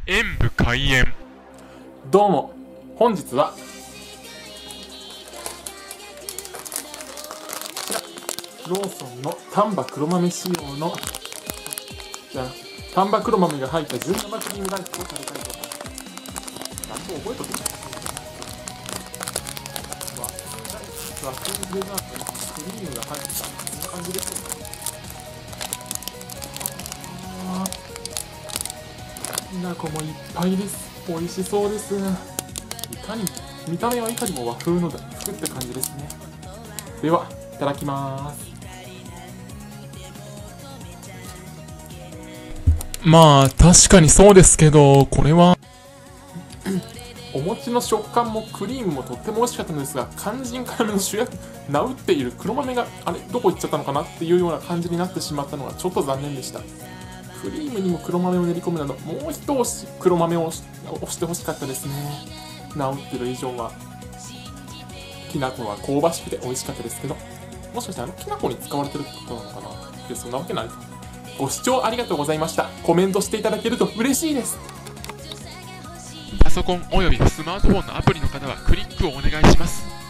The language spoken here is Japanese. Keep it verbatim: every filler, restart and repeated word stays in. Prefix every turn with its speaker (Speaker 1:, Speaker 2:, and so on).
Speaker 1: 演武開演。
Speaker 2: どうも、本日はこちらローソンの丹波黒豆仕様のじゃあ丹波黒豆が入った純生クリームライスを食べたいと思います。あと覚えとけない和風デザートにクリームが入った、こんな感じでしょうか。きな粉もいっぱいです。美味しそうです。いかに見た目はいかにも和風の服って感じですね。ではいただきます。
Speaker 1: まあ確かにそうですけど、これは
Speaker 2: お餅の食感もクリームもとっても美味しかったのですが、肝心要の主役名打っている黒豆があれどこ行っちゃったのかなっていうような感じになってしまったのがちょっと残念でした。クリームにも黒豆を練り込むなど、もう一押し黒豆を押してほしかったですね。名打ってる以上は。きな粉は香ばしくて美味しかったですけど、もしかしてあのきな粉に使われてるってことなのかな。いや、そんなわけない。ご視聴ありがとうございました。コメントしていただけると嬉しいです。
Speaker 1: パソコンおよびスマートフォンのアプリの方はクリックをお願いします。